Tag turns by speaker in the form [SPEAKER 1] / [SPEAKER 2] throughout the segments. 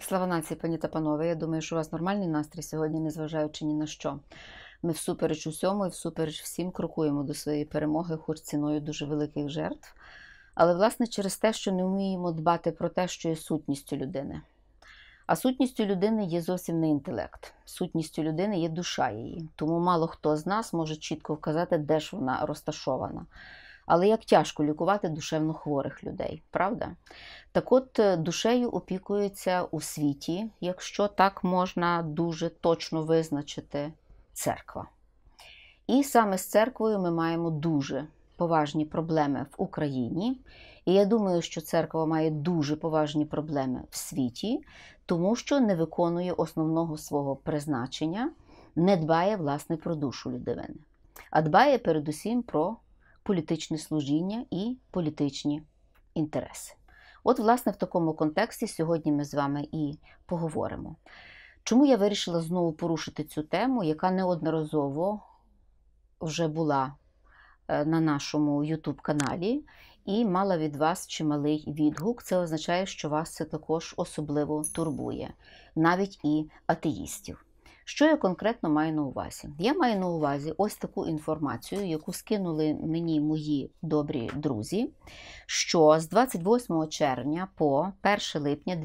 [SPEAKER 1] Слава нації, пані та панове. Я думаю, що у вас нормальний настрій сьогодні, незважаючи ні на що. Ми всупереч усьому і всупереч всім крокуємо до своєї перемоги, хоч ціною дуже великих жертв. Але, власне, через те, що не вміємо дбати про те, що є сутністю людини. А сутністю людини є зовсім не інтелект. Сутністю людини є душа її. Тому мало хто з нас може чітко вказати, де ж вона розташована. Але як тяжко лікувати душевно хворих людей, правда? Так от, душею опікується у світі, якщо так можна дуже точно визначити, церква. І саме з церквою ми маємо дуже поважні проблеми в Україні. І я думаю, що церква має дуже поважні проблеми в світі, тому що не виконує основного свого призначення, не дбає, власне, про душу людини, а дбає передусім про політичне служіння і політичні інтереси. От, власне, в такому контексті сьогодні ми з вами і поговоримо. Чому я вирішила знову порушити цю тему, яка неодноразово вже була на нашому YouTube-каналі і мала від вас чималий відгук. Це означає, що вас це також особливо турбує, навіть і атеїстів. Що я конкретно маю на увазі? Я маю на увазі ось таку інформацію, яку скинули мені мої добрі друзі, що з 28 червня по 1 липня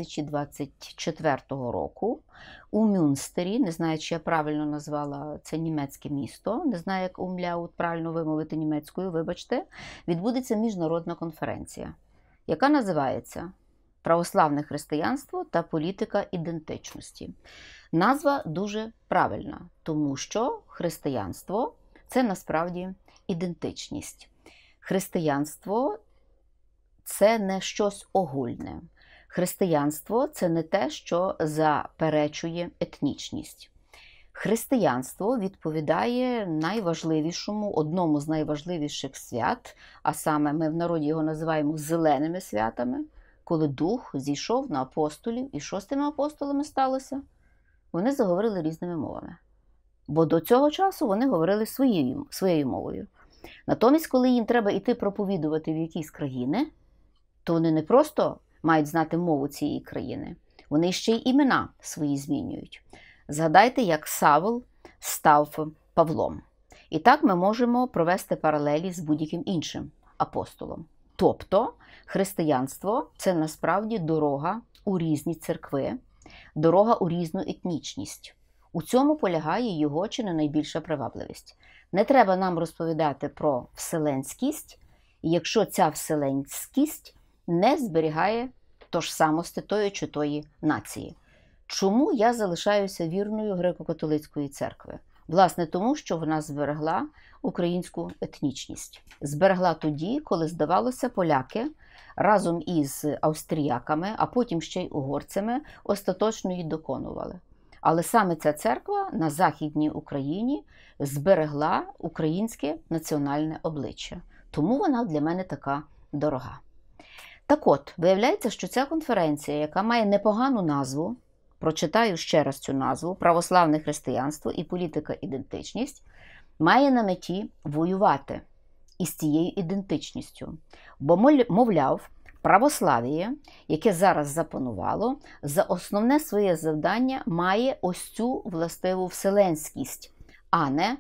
[SPEAKER 1] 2024 року у Мюнстері, не знаю, чи я правильно назвала це німецьке місто, не знаю, як умляут правильно вимовити німецькою, вибачте, відбудеться міжнародна конференція, яка називається «Православне християнство та політика ідентичності». Назва дуже правильна, тому що християнство – це насправді ідентичність. Християнство – це не щось огульне. Християнство – це не те, що заперечує етнічність. Християнство відповідає найважливішому, одному з найважливіших свят, а саме ми в народі його називаємо зеленими святами, коли Дух зійшов на апостолів. І що з тими апостолами сталося? Вони заговорили різними мовами. Бо до цього часу вони говорили своєю мовою. Натомість, коли їм треба йти проповідувати в якісь країни, то вони не просто мають знати мову цієї країни, вони ще й імена свої змінюють. Згадайте, як Савл став Павлом. І так ми можемо провести паралелі з будь-яким іншим апостолом. Тобто, християнство – це насправді дорога у різні церкви, дорога у різну етнічність. У цьому полягає його чи не найбільша привабливість. Не треба нам розповідати про вселенськість, якщо ця вселенськість не зберігає тожсамості тої чи тої нації. Чому я залишаюся вірною греко-католицької церкви? Власне, тому, що вона зберегла українську етнічність. Зберегла тоді, коли, здавалося, поляки разом із австріяками, а потім ще й угорцями, остаточно її доконували. Але саме ця церква на Західній Україні зберегла українське національне обличчя. Тому вона для мене така дорога. Так от, виявляється, що ця конференція, яка має непогану назву, прочитаю ще раз цю назву, «Православне християнство і політика ідентичність», має на меті воювати із цією ідентичністю. Бо, мовляв, православ'я, яке зараз запанувало, за основне своє завдання має ось цю властиву вселенськість, а не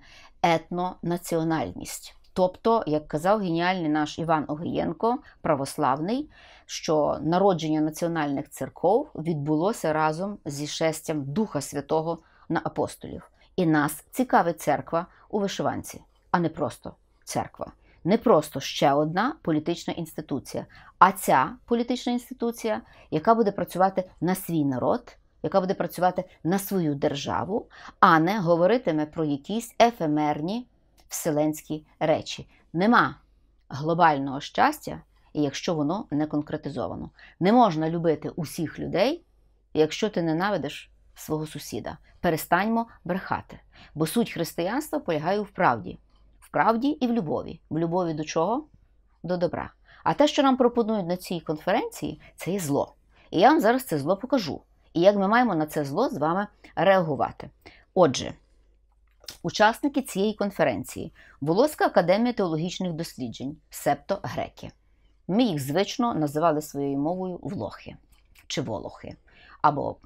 [SPEAKER 1] етнонаціональність. Тобто, як казав геніальний наш Іван Огієнко, православний, що народження національних церков відбулося разом зі шестям Духа Святого на апостолів. І нас цікавить церква у вишиванці, а не просто церква. Не просто ще одна політична інституція, а ця політична інституція, яка буде працювати на свій народ, яка буде працювати на свою державу, а не говоритиме про якісь ефемерні вселенські речі. Нема глобального щастя, якщо воно не конкретизовано. Не можна любити усіх людей, якщо ти ненавидиш свого сусіда. Перестаньмо брехати. Бо суть християнства полягає в правді. В правді і в любові. В любові до чого? До добра. А те, що нам пропонують на цій конференції, це є зло. І я вам зараз це зло покажу. І як ми маємо на це зло з вами реагувати. Отже, учасники цієї конференції – Волоська академія теологічних досліджень, себто греки. Ми їх звично називали своєю мовою влохи. чи волохи, або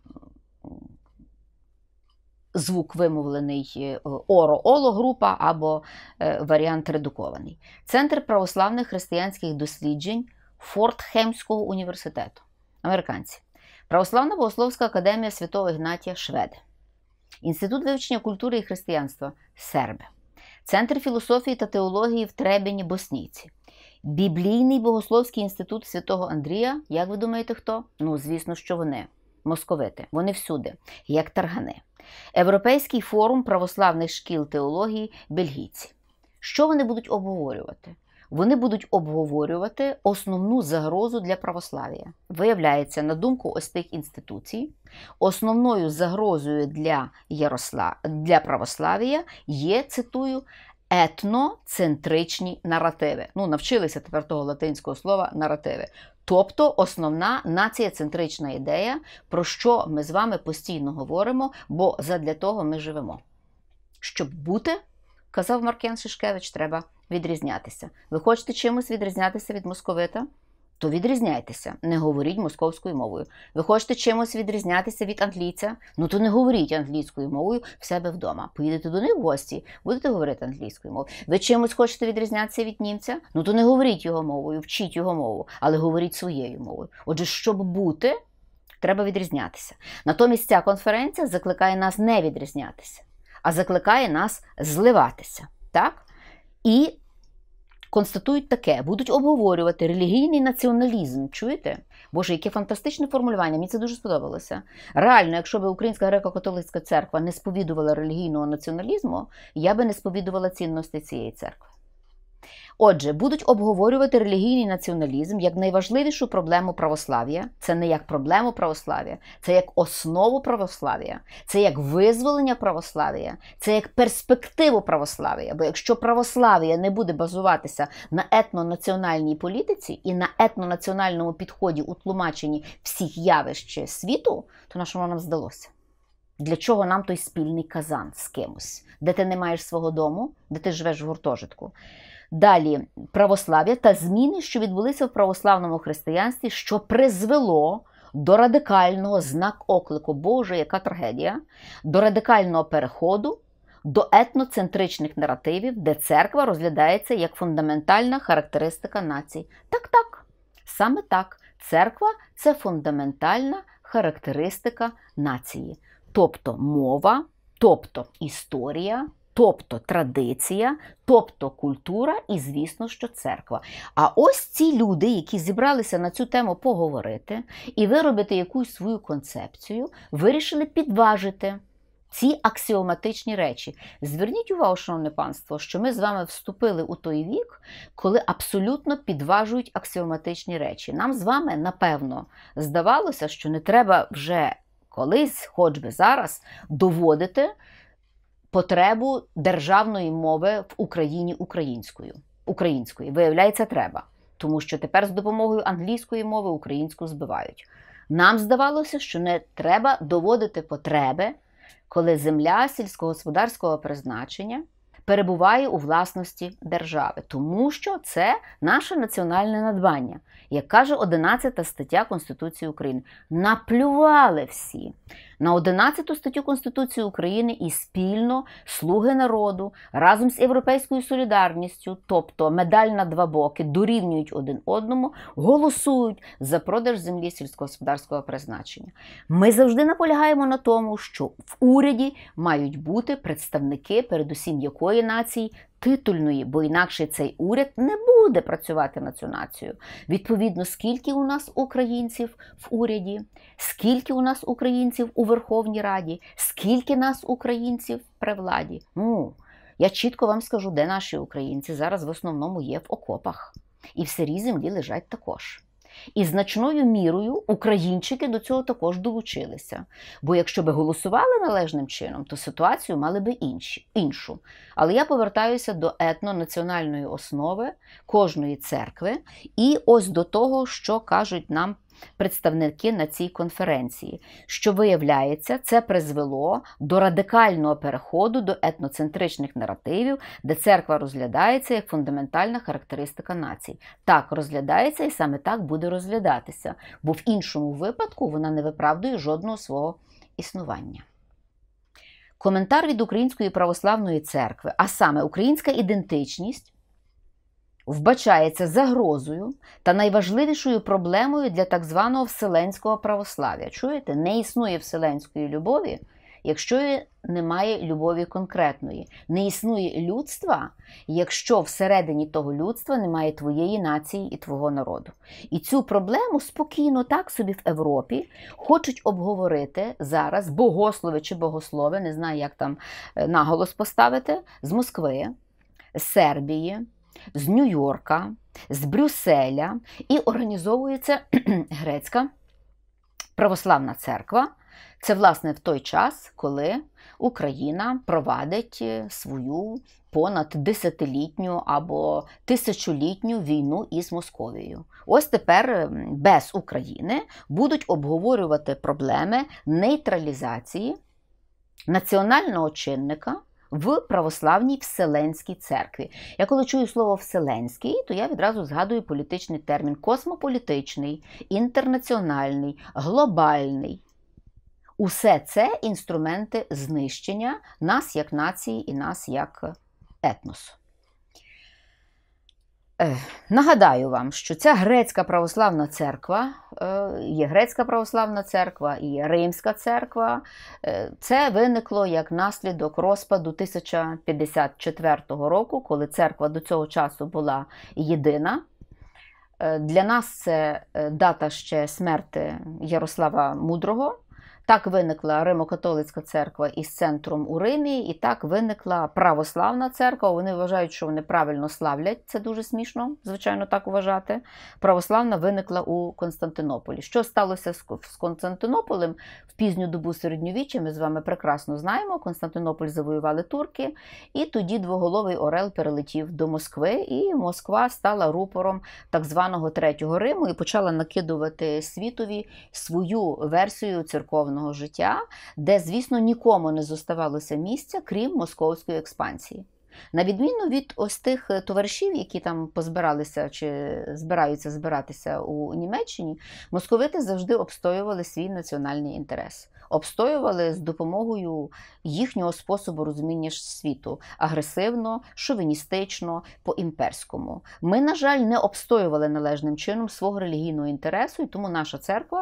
[SPEAKER 1] звук вимовлений оро-оло група, або варіант редукований. Центр православних християнських досліджень Фортхемського університету. Американці. Православна богословська академія Святого Ігнатія, шведи. Інститут вивчення культури і християнства, серби. Центр філософії та теології в Требені, боснійці. Біблійний богословський інститут Святого Андрія, як ви думаєте, хто? Ну, звісно, що вони. Московити. Вони всюди, як таргани. Європейський форум православних шкіл теології, бельгійці. Що вони будуть обговорювати? Вони будуть обговорювати основну загрозу для православ'я. Виявляється, на думку ось тих інституцій, основною загрозою для православ'я є, цитую, етноцентричні наративи. Ну, навчилися тепер того латинського слова наративи. Тобто основна націєцентрична ідея, про що ми з вами постійно говоримо, бо задля того ми живемо. Щоб бути, казав Маркіян Шишкевич, треба відрізнятися. Ви хочете чимось відрізнятися від московита? То відрізняйтеся, не говоріть московською мовою. Ви хочете чимось відрізнятися від англійця? Ну то не говоріть англійською мовою в себе вдома. Поїдете до них в гості, будете говорити англійською мовою. Ви чимось хочете відрізнятися від німця? Ну то не говоріть його мовою, вчіть його мову, але говоріть своєю мовою. Отже, щоб бути, треба відрізнятися. Натомість ця конференція закликає нас не відрізнятися, а закликає нас зливатися. Так? І констатують таке, будуть обговорювати релігійний націоналізм. Чуєте? Боже, яке фантастичне формулювання, мені це дуже сподобалося. Реально, якщо б Українська греко-католицька церква не сповідувала релігійного націоналізму, я би не сповідувала цінності цієї церкви. Отже, будуть обговорювати релігійний націоналізм як найважливішу проблему православ'я. Це не як проблему православ'я, це як основу православ'я, це як визволення православ'я, це як перспективу православ'я. Бо якщо православ'я не буде базуватися на етнонаціональній політиці і на етнонаціональному підході у тлумаченні всіх явищ світу, то на що воно нам здалося? Для чого нам той спільний казан з кимось? Де ти не маєш свого дому, де ти живеш в гуртожитку? Далі, православ'я та зміни, що відбулися в православному християнстві, що призвело до радикального, знак оклику, Боже, яка трагедія, до радикального переходу до етноцентричних наративів, де церква розглядається як фундаментальна характеристика націй. Так, саме так, церква – це фундаментальна характеристика нації. Тобто мова, тобто історія, тобто традиція, тобто культура і, звісно, що церква. А ось ці люди, які зібралися на цю тему поговорити і виробити якусь свою концепцію, вирішили підважити ці аксіоматичні речі. Зверніть увагу, шановне панство, що ми з вами вступили у той вік, коли абсолютно підважують аксіоматичні речі. Нам з вами, напевно, здавалося, що не треба вже колись, хоч би зараз, доводити потребу державної мови в Україні української. Виявляється, треба. Тому що тепер з допомогою англійської мови українську збивають. Нам здавалося, що не треба доводити потреби, коли земля сільськогосподарського призначення перебуває у власності держави. Тому що це наше національне надбання. Як каже 11 стаття Конституції України. Наплювали всі на 11 статтю Конституції України і спільно слуги народу разом з Європейською солідарністю, тобто медаль на два боки, дорівнюють один одному, голосують за продаж землі сільськогосподарського призначення. Ми завжди наполягаємо на тому, що в уряді мають бути представники, передусім якої нації, титульної, бо інакше цей уряд не буде працювати на цю націю. Відповідно, скільки у нас українців в уряді, скільки у нас українців у Верховній Раді, скільки нас українців при владі. Я чітко вам скажу, де наші українці зараз в основному є в окопах. І в сирій землі лежать також. І значною мірою українчики до цього також долучилися. Бо якщо би голосували належним чином, то ситуацію мали би іншу. Але я повертаюся до етнонаціональної основи кожної церкви і ось до того, що кажуть нам представники на цій конференції, що, виявляється, це призвело до радикального переходу до етноцентричних наративів, де церква розглядається як фундаментальна характеристика націй. Так розглядається і саме так буде розглядатися, бо в іншому випадку вона не виправдує жодного свого існування. Коментар від Української православної церкви, а саме українська ідентичність, вбачається загрозою та найважливішою проблемою для так званого вселенського православ'я. Чуєте? Не існує вселенської любові, якщо немає любові конкретної. Не існує людства, якщо всередині того людства немає твоєї нації і твого народу. І цю проблему спокійно так собі в Європі хочуть обговорити зараз богослови чи богослови, не знаю, як там наголос поставити, з Москви, з Сербії, з Нью-Йорка, з Брюсселя, і організовується Грецька православна церква. Це, власне, в той час, коли Україна провадить свою понад 10-літню або 1000-літню війну із Московією. Ось тепер без України будуть обговорювати проблеми нейтралізації національного чинника в православній Вселенській церкві. Я коли чую слово «вселенський», то я відразу згадую політичний термін: космополітичний, інтернаціональний, глобальний. Усе це інструменти знищення нас як нації і нас як етносу. Нагадаю вам, що ця грецька православна церква, є грецька православна церква і є римська церква. Це виникло як наслідок розпаду 1054 року, коли церква до цього часу була єдина. Для нас це дата ще смерти Ярослава Мудрого. Так виникла Римо-католицька церква із центром у Римі, і так виникла православна церква. Вони вважають, що вони правильно славлять, це дуже смішно, звичайно, так вважати. Православна виникла у Константинополі. Що сталося з Константинополем в пізню добу середньовіччя, ми з вами прекрасно знаємо. Константинополь завоювали турки, і тоді двоголовий орел перелетів до Москви, і Москва стала рупором так званого Третього Риму і почала накидувати світові свою версію церковного життя, де, звісно, нікому не зоставалося місця, крім московської експансії. На відміну від ось тих товаришів, які там позбиралися чи збираються збиратися у Німеччині, московити завжди обстоювали свій національний інтерес. Обстоювали з допомогою їхнього способу розуміння світу – агресивно, шовіністично, по-імперському. Ми, на жаль, не обстоювали належним чином свого релігійного інтересу, і тому наша церква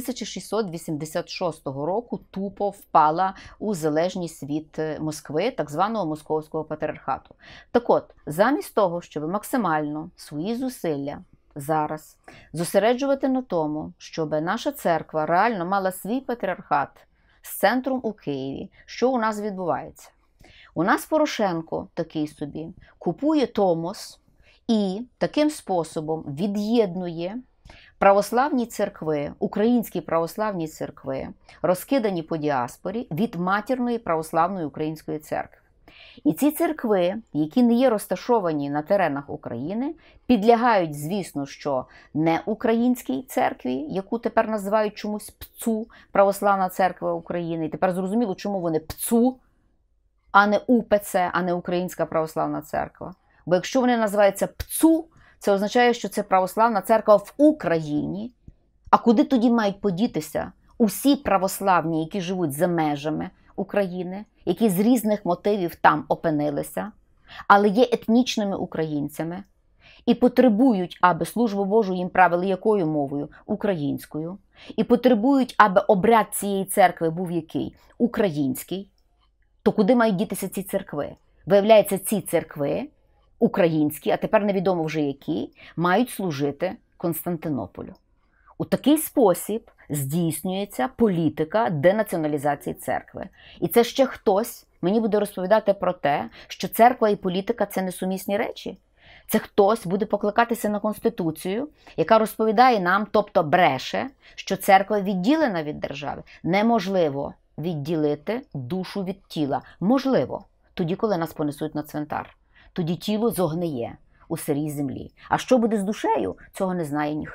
[SPEAKER 1] 1686 року тупо впала у залежність від Москви, так званого Московського патріархату. Так от, замість того, щоб максимально свої зусилля зараз зосереджувати на тому, щоб наша церква реально мала свій патріархат з центром у Києві, що у нас відбувається? У нас Порошенко такий собі купує Томос і таким способом від'єднує православні церкви, українські православні церкви, розкидані по діаспорі, від матірної православної української церкви. І ці церкви, які не є розташовані на теренах України, підлягають, звісно, що не українській церкві, яку тепер називають чомусь ПЦУ, Православна церква України. І тепер зрозуміло, чому вони ПЦУ, а не УПЦ, а не Українська православна церква. Бо якщо вони називаються ПЦУ, це означає, що це православна церква в Україні. А куди тоді мають подітися усі православні, які живуть за межами України, які з різних мотивів там опинилися, але є етнічними українцями і потребують, аби службу Божу їм правили якою мовою? Українською. І потребують, аби обряд цієї церкви був який? Український. То куди мають дітися ці церкви? Виявляється, ці церкви, українські, а тепер невідомо вже які, мають служити Константинополю. У такий спосіб здійснюється політика денаціоналізації церкви. І це ще хтось мені буде розповідати про те, що церква і політика – це несумісні речі. Це хтось буде покликатися на Конституцію, яка розповідає нам, тобто бреше, що церква відділена від держави. Неможливо відділити душу від тіла. Можливо, тоді, коли нас понесуть на цвинтар. Тоді тіло зогниє у сирій землі. А що буде з душею, цього не знає ніхто.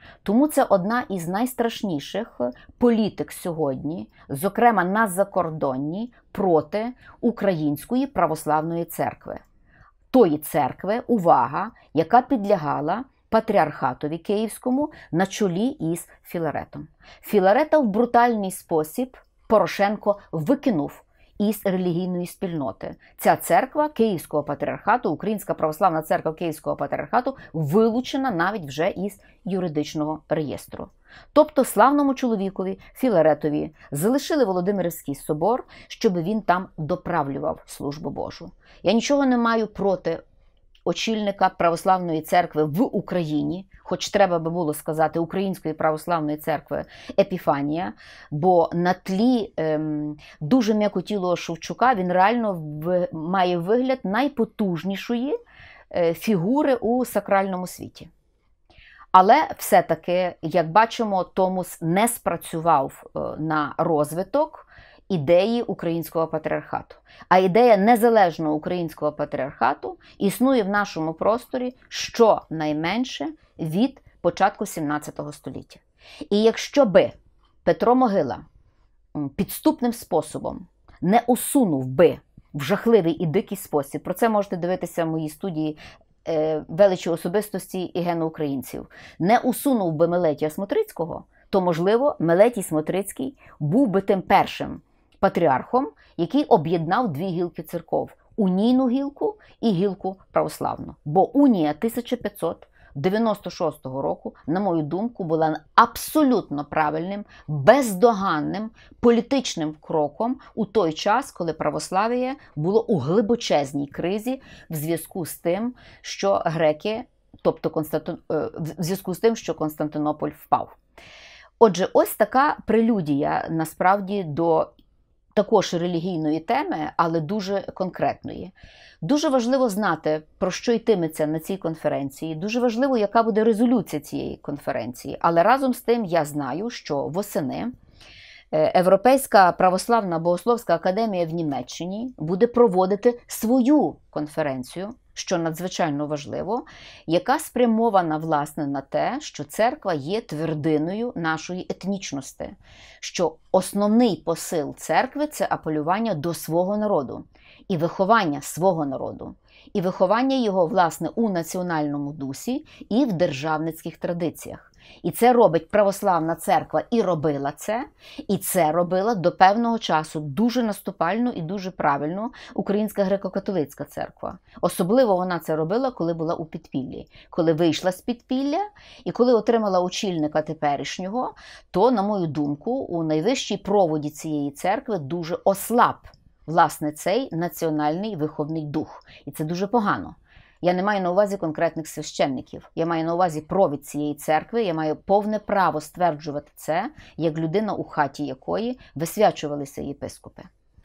[SPEAKER 1] Тому це одна із найстрашніших політик сьогодні, зокрема на закордонні, проти Української православної церкви. Тої церкви, увага, яка підлягала патріархатові Київському на чолі із Філаретом. Філарета в брутальний спосіб Порошенко викинув із релігійної спільноти. Ця церква Київського патріархату, Українська православна церква Київського патріархату, вилучена навіть вже із юридичного реєстру. Тобто славному чоловікові Філаретові залишили Володимирський собор, щоб він там доправлював службу Божу. Я нічого не маю проти очільника православної церкви в Україні, хоч треба би було сказати Української православної церкви Епіфанія, бо на тлі дуже м'якотілого Шевчука він реально має вигляд найпотужнішої фігури у сакральному світі. Але все-таки, як бачимо, Томос не спрацював на розвиток ідеї українського патріархату. А ідея незалежного українського патріархату існує в нашому просторі щонайменше від початку 17 століття. І якщо би Петро Могила підступним способом не усунув би в жахливий і дикий спосіб, про це можете дивитися в моїй студії «Величі особистості і гену українців», не усунув би Мелетія Смотрицького, то, можливо, Мелетій Смотрицький був би тим першим патріархом, який об'єднав дві гілки церков – унійну гілку і гілку православну. Бо унія 1596 року, на мою думку, була абсолютно правильним, бездоганним політичним кроком у той час, коли православ'я було у глибочезній кризі в зв'язку з тим, що греки, тобто в зв'язку з тим, що Константинополь впав. Отже, ось така прелюдія, насправді, до також релігійної теми, але дуже конкретної. Дуже важливо знати, про що йтиметься на цій конференції, дуже важливо, яка буде резолюція цієї конференції. Але разом з тим я знаю, що восени Європейська православна богословська академія в Німеччині буде проводити свою конференцію, що надзвичайно важливо, яка спрямована, власне, на те, що церква є твердиною нашої етнічності, що основний посил церкви – це апелювання до свого народу і виховання свого народу, і виховання його, власне, у національному дусі і в державницьких традиціях. І це робить православна церква і робила це, і це робила до певного часу дуже наступально і дуже правильно Українська греко-католицька церква. Особливо вона це робила, коли була у підпіллі. Коли вийшла з підпілля і коли отримала очільника теперішнього, то, на мою думку, у найвищій проводі цієї церкви дуже ослаб, власне, цей національний виховний дух. І це дуже погано. Я не маю на увазі конкретних священників. Я маю на увазі провід цієї церкви. Я маю повне право стверджувати це, як людина, у хаті якої висвячувалися єпископи.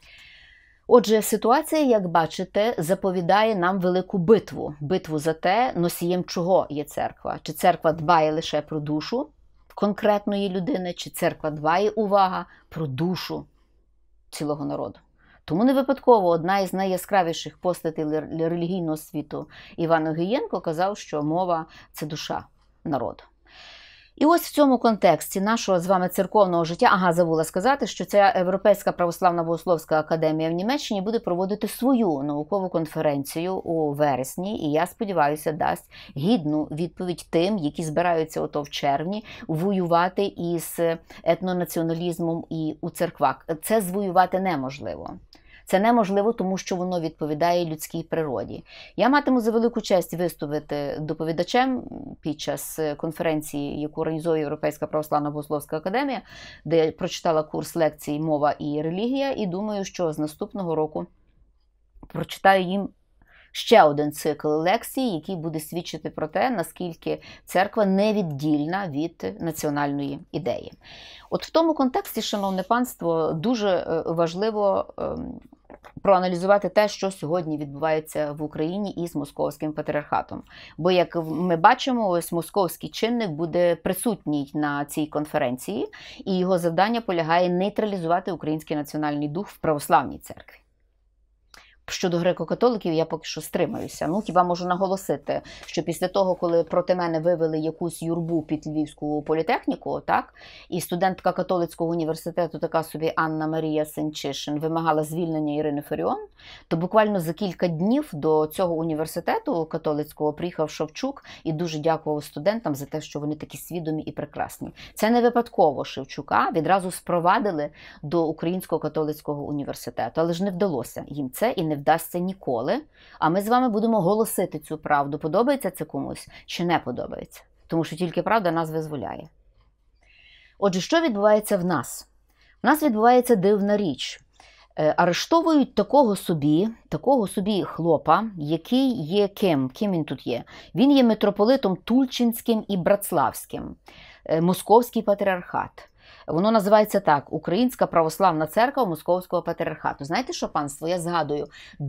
[SPEAKER 1] Отже, ситуація, як бачите, заповідає нам велику битву. Битву за те, носієм чого є церква. Чи церква дбає лише про душу конкретної людини, чи церква дбає, увага, про душу цілого народу. Тому не випадково одна із найяскравіших постатей релігійного світу Іван Огієнко казав, що мова – це душа народу. І ось в цьому контексті нашого з вами церковного життя, забула сказати, що ця Європейська православна богословська академія в Німеччині буде проводити свою наукову конференцію у вересні, і я сподіваюся, дасть гідну відповідь тим, які збираються ото в червні воювати із етнонаціоналізмом і у церквах. Це звоювати неможливо. Це неможливо, тому що воно відповідає людській природі. Я матиму за велику честь виступити доповідачем під час конференції, яку організує Європейська православна богословська академія, де я прочитала курс лекцій «Мова і релігія», і думаю, що з наступного року прочитаю їм ще один цикл лекцій, який буде свідчити про те, наскільки церква невіддільна від національної ідеї. От в тому контексті, шановне панство, дуже важливо проаналізувати те, що сьогодні відбувається в Україні із московським патріархатом. Бо, як ми бачимо, ось московський чинник буде присутній на цій конференції, і його завдання полягає нейтралізувати український національний дух в православній церкві. Щодо греко-католиків я поки що стримаюся. Ну, хіба можу наголосити, що після того, коли проти мене вивели якусь юрбу під Львівську політехніку, так, і студентка католицького університету, така собі Анна Марія Сенчишин, вимагала звільнення Ірини Фаріон, то буквально за кілька днів до цього університету католицького приїхав Шевчук і дуже дякував студентам за те, що вони такі свідомі і прекрасні. Це не випадково Шевчука відразу спровадили до Українського католицького університету, але ж не вдалося їм це і не вдасться ніколи, а ми з вами будемо голосити цю правду. Подобається це комусь чи не подобається? Тому що тільки правда нас визволяє. Отже, що відбувається в нас? В нас відбувається дивна річ. Арештовують такого собі хлопа, який є ким? Ким він тут є? Він є митрополитом Тульчинським і Братславським, Московський патріархат. Воно називається так: Українська православна церква Московського патріархату. Знаєте що, панство? Я згадую,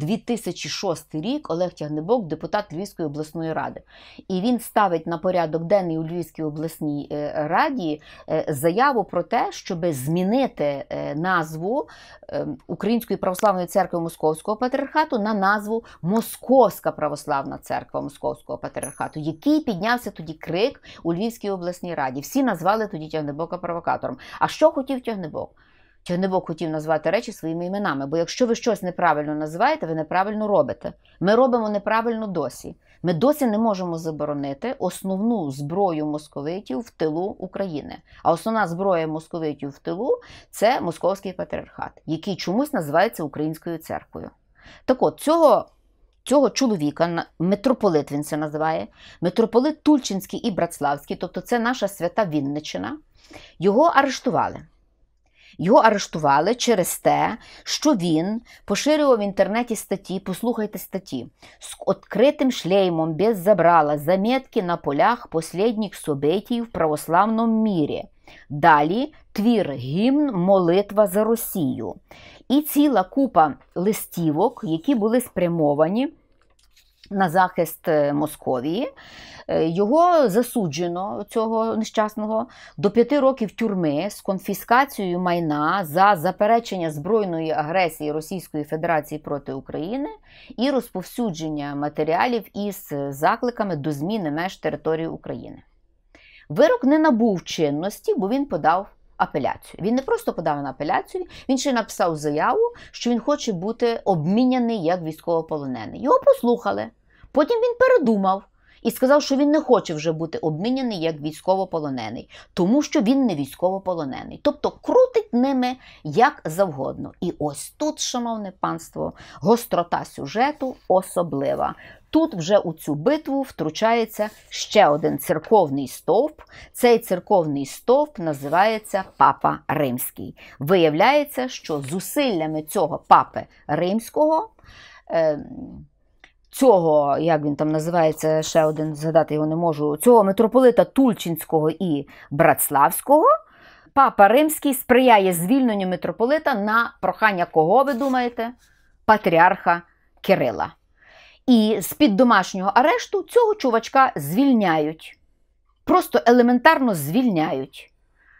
[SPEAKER 1] 2006 рік Олег Тягнебок, депутат Львівської обласної ради. І він ставить на порядок денний у Львівській обласній раді заяву про те, щоб змінити назву Української православної церкви Московського патріархату на назву Московська православна церква Московського патріархату. Який піднявся тоді крик у Львівській обласній раді. Всі назвали тоді Тягнебока провокатором. А що хотів Тягнебок? Тягнебок хотів назвати речі своїми іменами, бо якщо ви щось неправильно називаєте, ви неправильно робите. Ми робимо неправильно досі. Ми досі не можемо заборонити основну зброю московитів в тилу України. А основна зброя московитів в тилу – це Московський патріархат, який чомусь називається Українською церквою. Так от, цього чоловіка, митрополит він це називає, митрополит Тульчинський і Братславський, тобто це наша свята Вінниччина, його арештували. Його арештували через те, що він поширював в інтернеті статті, послухайте статті, з відкритим шлеймом без забрала заметки на полях последніх событий в православному мірі. Далі твір гімн «Молитва за Росію». І ціла купа листівок, які були спрямовані на захист Московії. Його засуджено, цього нещасного, до 5 років тюрми з конфіскацією майна за заперечення збройної агресії Російської Федерації проти України і розповсюдження матеріалів із закликами до зміни меж території України. Вирок не набув чинності, бо він подав апеляцію. Він не просто подав на апеляцію, він ще написав заяву, що він хоче бути обміняний як військовополонений. Його послухали. Потім він передумав і сказав, що він не хоче вже бути обміняний як військовополонений, тому що він не військовополонений. Тобто крутить ними як завгодно. І ось тут, шановне панство, гострота сюжету особлива. Тут вже у цю битву втручається ще один церковний стовп. Цей церковний стовп називається Папа Римський. Виявляється, що зусиллями цього Папи Римського, цього, як він там називається, ще один, згадати його не можу, цього митрополита Тульчинського і Братславського, Папа Римський сприяє звільненню митрополита на прохання кого, ви думаєте? Патріарха Кирила. І з-під домашнього арешту цього чувачка звільняють. Просто елементарно звільняють.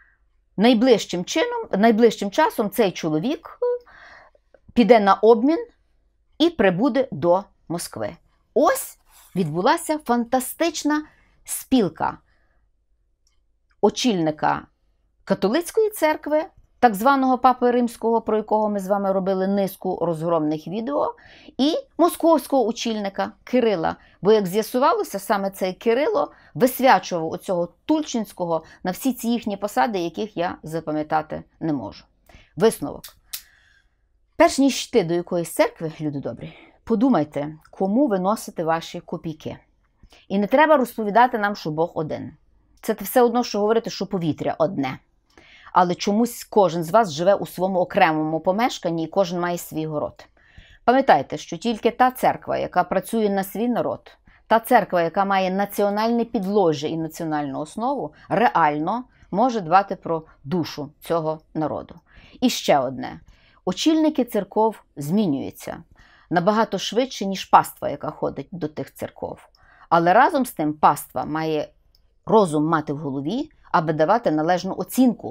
[SPEAKER 1] Найближчим часом цей чоловік піде на обмін і прибуде до Москви. Ось відбулася фантастична спілка очільника католицької церкви, так званого Папи Римського, про якого ми з вами робили низку розгромних відео, і московського очільника Кирила. Бо, як з'ясувалося, саме цей Кирило висвячував оцього Тульчинського на всі ці їхні посади, яких я запам'ятати не можу. Висновок. Перш ніж йти до якоїсь церкви, люди добрі, подумайте, кому ви носите ваші копійки. І не треба розповідати нам, що Бог один. Це все одно, що говорити, що повітря одне. Але чомусь кожен з вас живе у своєму окремому помешканні і кожен має свій город. Пам'ятайте, що тільки та церква, яка працює на свій народ, та церква, яка має національне підложжя і національну основу, реально може дбати про душу цього народу. І ще одне. Очільники церков змінюються набагато швидше, ніж паства, яка ходить до тих церков. Але разом з тим паства має розум мати в голові, аби давати належну оцінку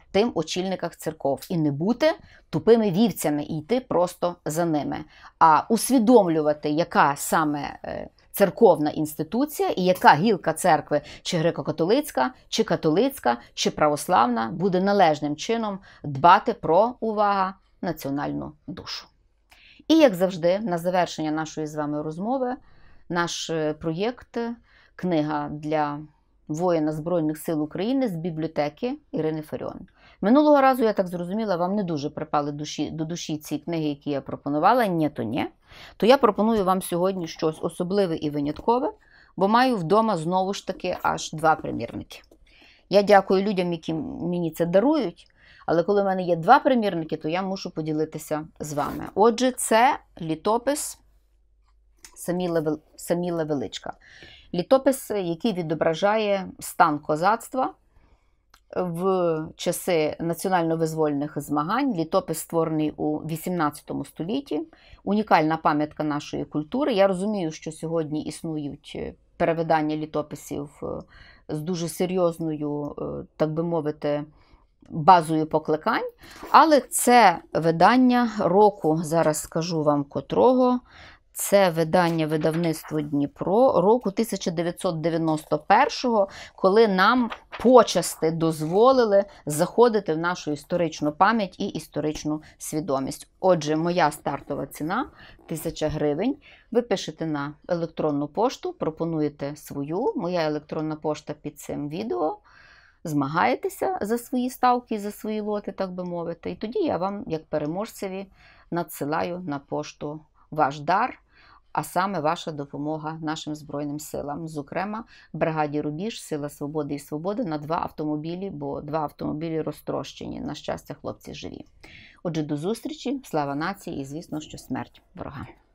[SPEAKER 1] тим очільниках церков. І не бути тупими вівцями і йти просто за ними, а усвідомлювати, яка саме церковна інституція і яка гілка церкви, чи греко-католицька, чи католицька, чи православна, буде належним чином дбати про, увага, національну душу. І, як завжди, на завершення нашої з вами розмови, наш проєкт «Книга для воїна Збройних сил України» з бібліотеки Ірини Фаріон. Минулого разу, я так зрозуміла, вам не дуже припали до душі ці книги, які я пропонувала, ні, то я пропоную вам сьогодні щось особливе і виняткове, бо маю вдома знову ж таки аж 2 примірники. Я дякую людям, які мені це дарують, але коли в мене є 2 примірники, то я мушу поділитися з вами. Отже, це літопис Саміла Величка. Літопис, який відображає стан козацтва в часи національно-визвольних змагань. Літопис створений у 18 столітті. Унікальна пам'ятка нашої культури. Я розумію, що сьогодні існують перевидання літописів з дуже серйозною, так би мовити, базою покликань, але це видання року, зараз скажу вам котрого, це видання видавництво Дніпро року 1991-го, коли нам почасти дозволили заходити в нашу історичну пам'ять і історичну свідомість. Отже, моя стартова ціна – 1000 гривень. Ви пишете на електронну пошту, пропонуєте свою, моя електронна пошта під цим відео, змагаєтеся за свої ставки, за свої лоти, так би мовити. І тоді я вам, як переможцеві, надсилаю на пошту ваш дар, а саме ваша допомога нашим Збройним силам. Зокрема, бригаді «Рубіж», «Сила свободи» і «Свобода» на 2 автомобілі, бо 2 автомобілі розтрощені. На щастя, хлопці живі. Отже, до зустрічі, слава нації і, звісно, що смерть ворогам.